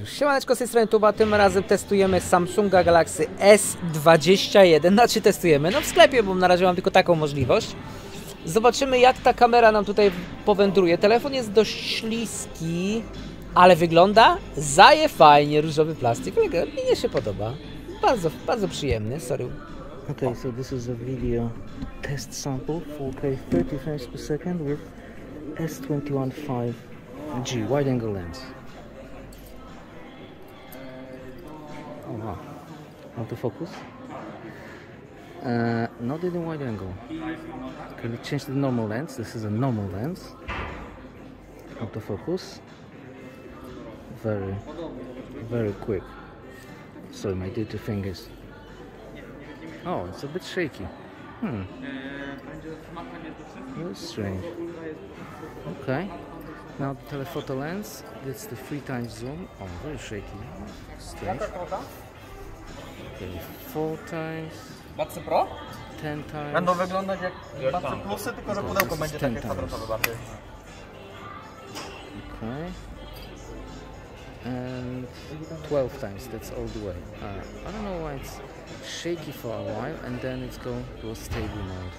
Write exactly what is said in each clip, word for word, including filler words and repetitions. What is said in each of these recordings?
Siemaneczko, z tej strony Tuba, tym razem testujemy Samsunga Galaxy S dwadzieścia jeden, znaczy testujemy, no w sklepie, bo na razie mam tylko taką możliwość. Zobaczymy, jak ta kamera nam tutaj powędruje. Telefon jest dość śliski, ale wygląda zaje fajnie, różowy plastik, mnie się podoba, bardzo, bardzo przyjemny, sorry. Okay, so this is a video test sample, four K thirty frames per second with S twenty-one five G wide angle lens. Oh wow, autofocus. Uh, not in the wide angle. Can we change the normal lens? This is a normal lens. Autofocus. Very, very quick. Sorry, my dirty fingers. Oh, it's a bit shaky. Hmm. Very strange. Okay. Now the telephoto lens gets the three times zoom. Oh, very shaky. Strange. Okay, four times. Batsy Pro? Ten times. Będą wyglądać jak Batsy Plusy, tylko że pudełko będzie takie kwadratowe bardziej. Okay. And twelve times, that's all the way. Uh, I don't know why it's shaky for a while and then it's going to a stable mode.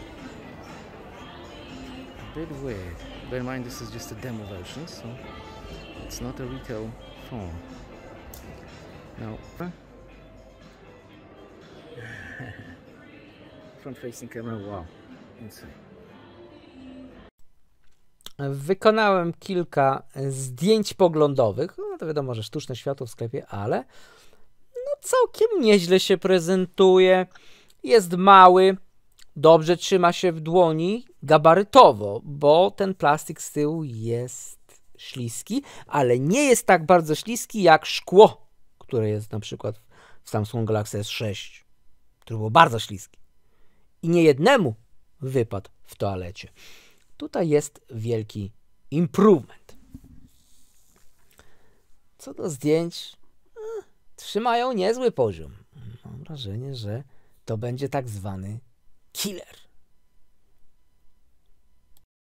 A bit weird. Bear in mind this is just a demo version, so it's not a retail phone. Now, front facing camera, wow, insane. Wykonałem kilka zdjęć poglądowych, no to wiadomo, że sztuczne światło w sklepie, ale no całkiem nieźle się prezentuje. Jest mały, dobrze trzyma się w dłoni gabarytowo, bo ten plastik z tyłu jest śliski, ale nie jest tak bardzo śliski jak szkło, które jest na przykład w Samsung Galaxy S sześć, które było bardzo śliskie i niejednemu wypadł w toalecie. Tutaj jest wielki improvement. Co do zdjęć, eh, trzymają niezły poziom. Mam wrażenie, że to będzie tak zwany killer.